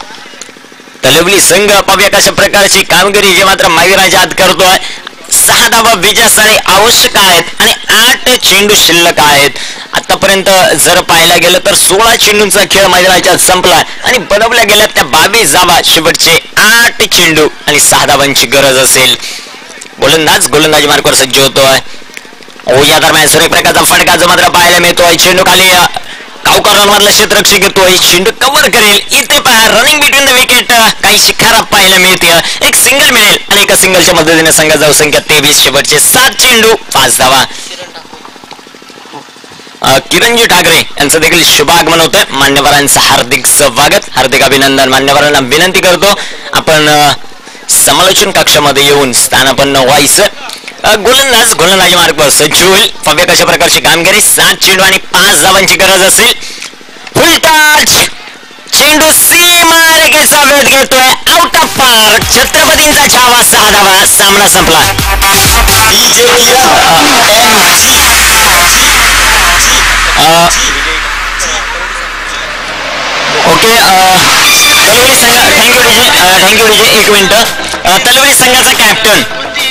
तलवली संघ पाहूया कशा प्रकारची कामगिरी जे मात्र मैदानाच्या आत करतोय सहा धावा विजयासाठी आवश्यक आहेत आणि आठ चेंडू शिल्लक आहेत. आतापर्यंत जर पाहायला गेलं तर सोळा चेंडूंचा खेळ मैदानाच्या संपला आणि बनवल्या गेल्या त्या बावीस धावा. शेवटचे आठ चेंडू आणि सहा धावांची गरज असेल. गोलंदाज गोलंदाजी मार्कवर सज्ज होतोय. ओ या दरम्यान सूर्यप्रकाशचा फटका जो मात्र पाहायला मिळतोय. चेंडू खाली गावकरांमधला मधला क्षेत्ररक्षक येतोय. चेंडू कव्हर करेल. इथे पहा रनिंग बिटवीन द विकेट काही शिखारा पाहायला मिळते. एक सिंगल मिळेल आणि एका सिंगलच्या मदतीने संघाचा धावसंख्या तेवीस. शेवटचे सात चेंडू पाच धावा. किरणजी ठाकरे यांचं देखील शुभागमन होतंय. मान्यवरांचं हार्दिक स्वागत, हार्दिक अभिनंदन. मान्यवरांना विनंती करतो आपण समालोचन कक्षामध्ये येऊन स्थानापन्न व्हायचं. गोलंदाज गोलंदाजी मार्गवर सज्ज होईल. भव्य कशा प्रकारची कामगिरी. सात चेंडू आणि पाच धावांची गरज असेल. फुल टच चेंडू सीमा रेषेचा वेध घेतोय. Out of park. छत्रपतींचा छावा. सहा धावा. सामना संपला. ओके तलवारी संघ थँक्यू डीजे थँक्यू डीजे एक मिनिट. तलवारी संघाचा कॅप्टन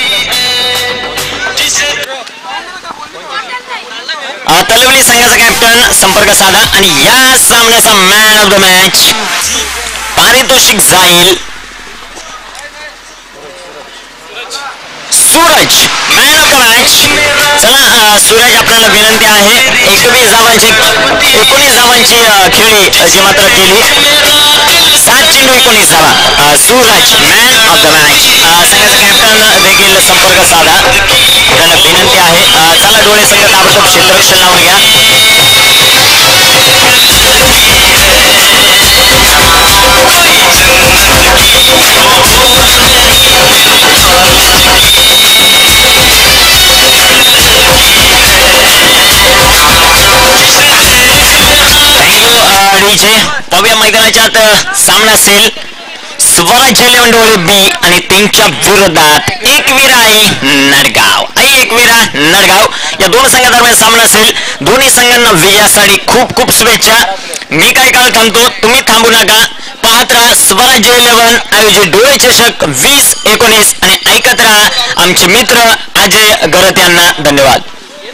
तलवारी संघाचा कॅप्टन संपर्क साधा आणि या सामन्याचा मॅन ऑफ द मॅच पारितोषिक जाईल Suraj. Man of the match. चला सूरज आपल्याला विनंती आहे. एकवीस धावांची एकोणीस धावांची खेळी जी मात्र केली. सात चेंडू एकोणीस धावा. Suraj man of the match. संघाचा कॅप्टन देखील संपर्क साधा. त्यांना विनंती आहे. चला डोळे संघ ताबडतोब क्षेत्ररक्षण लावून घ्या. डीजे भव्य मैदानाच्यात सामना असेल. स्वराज्य इलेव्हन डोळे बी आणि त्यांच्या विरोधात एकविरा आई नडगाव. आई एकविरा नडगाव या दोन संघादरम्यान सामना असेल. दोन्ही संघांना विजयासाठी खूप खूप शुभेच्छा. मी काही काळ थांबतो, तुम्ही थांबू नका. पाहत राहा स्वराज्य इलेव्हन आयोजित डोळे चषक वीस एकोणीस आणि ऐकत राहा आमचे मित्र अजय गरत यांना. धन्यवाद.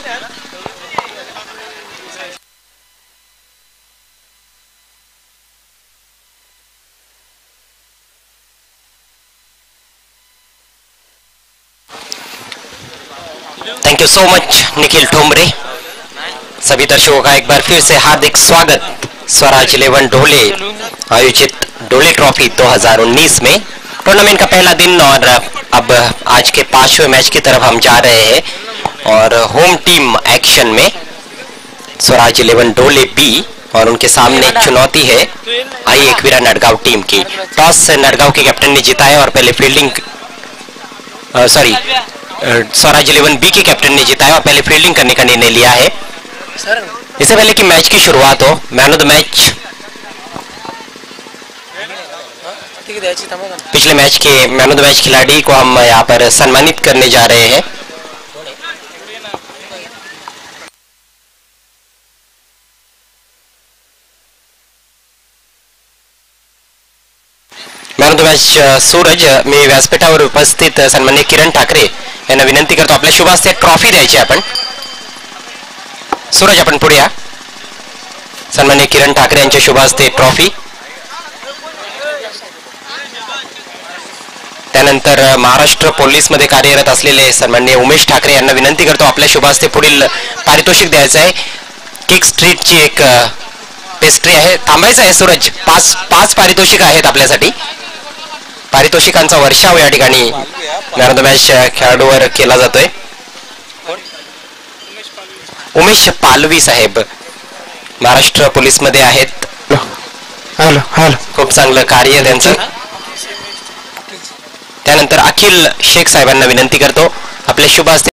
Thank you so much Nikhil Thomare. सभी दर्शकों का एक बार फिर से हार्दिक स्वागत स्वराज इलेवन ढोले आयोजित ढोले ट्रॉफी दो हज़ार उन्नीस में. टूर्नामेंट का पहला दिन और अब आज के पांचवें मैच की तरफ हम जा रहे हैं. और होम टीम एक्शन में स्वराज इलेवन ढोले बी और उनके सामने एक चुनौती है आई एकवीरा नडगांव टीम की. टॉस से नडगांव के कैप्टन ने जीता है और पहले fielding sorry Swaraj eleven B के कैप्टन ने जीता है और पहले फील्डिंग करने का निर्णय लिया है. इससे पहले कि मैच की शुरुआत हो, मैन ऑफ द मैच पिछले मैच के मैन ऑफ द मैच खिलाड़ी को हम यहाँ पर सम्मानित करने जा रहे हैं. Man of the match Suraj. मी व्यासपीठावर उपस्थित सन्माननीय किरण ठाकरे यांना विनंती करतो आपल्या शुभ हस्ते ट्रॉफी द्यायची आपण. सूरज आपण पुढे या. सन्माननीय किरण ठाकरे यांच्या शुभ हस्ते ट्रॉफी. त्यानंतर महाराष्ट्र पोलीस मध्ये कार्यरत असलेले सन्माननीय उमेश ठाकरे यांना विनंती करतो आपल्या शुभ हस्ते पुढील पारितोषिक द्यायचं आहे. केक स्ट्रीटची एक पेस्ट्री आहे. थांबायचं आहे सूरज. पाच पाच पारितोषिक आहेत आपल्यासाठी. पारितोषिकांचा वर्षाव या ठिकाणी मॅन ऑफ द मॅच खेळाडूवर केला जातोय. उमेश पालवी साहेब महाराष्ट्र पोलीस मध्ये आहेत. खूप चांगलं कार्य त्यांचं. त्यानंतर अखिल शेख साहेबांना विनंती करतो आपल्या शुभ हस्ते